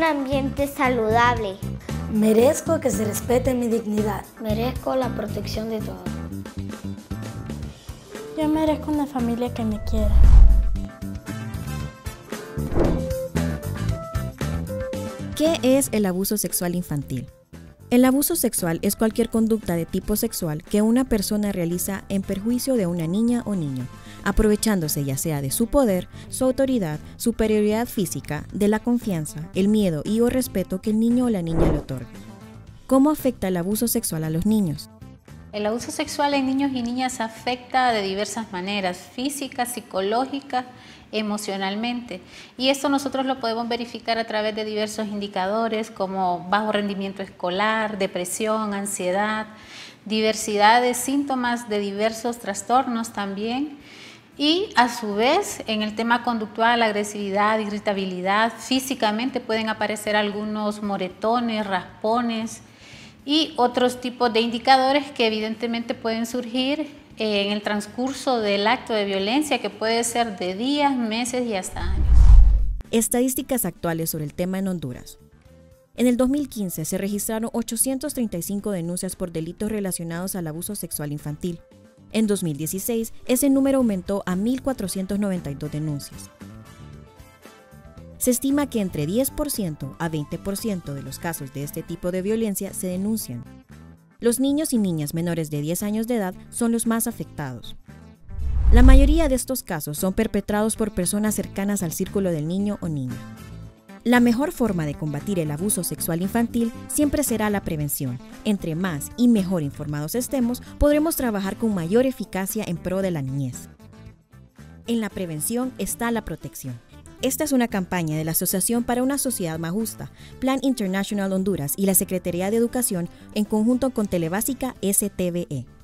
un ambiente saludable. Merezco que se respete mi dignidad. Merezco la protección de todos. Yo merezco una familia que me quiera. ¿Qué es el abuso sexual infantil? El abuso sexual es cualquier conducta de tipo sexual que una persona realiza en perjuicio de una niña o niño, aprovechándose ya sea de su poder, su autoridad, superioridad física, de la confianza, el miedo y o respeto que el niño o la niña le otorga. ¿Cómo afecta el abuso sexual a los niños? El abuso sexual en niños y niñas afecta de diversas maneras, física, psicológica, emocionalmente. Y esto nosotros lo podemos verificar a través de diversos indicadores como bajo rendimiento escolar, depresión, ansiedad, diversidad de síntomas de diversos trastornos también. Y a su vez, en el tema conductual, agresividad, irritabilidad, físicamente pueden aparecer algunos moretones, raspones y otros tipos de indicadores que evidentemente pueden surgir en el transcurso del acto de violencia, que puede ser de días, meses y hasta años. Estadísticas actuales sobre el tema en Honduras. En el 2015 se registraron 835 denuncias por delitos relacionados al abuso sexual infantil. En 2016, ese número aumentó a 1.492 denuncias. Se estima que entre 10% a 20% de los casos de este tipo de violencia se denuncian. Los niños y niñas menores de 10 años de edad son los más afectados. La mayoría de estos casos son perpetrados por personas cercanas al círculo del niño o niña. La mejor forma de combatir el abuso sexual infantil siempre será la prevención. Entre más y mejor informados estemos, podremos trabajar con mayor eficacia en pro de la niñez. En la prevención está la protección. Esta es una campaña de la Asociación para una Sociedad Más Justa, Plan International Honduras y la Secretaría de Educación en conjunto con Telebásica STVE.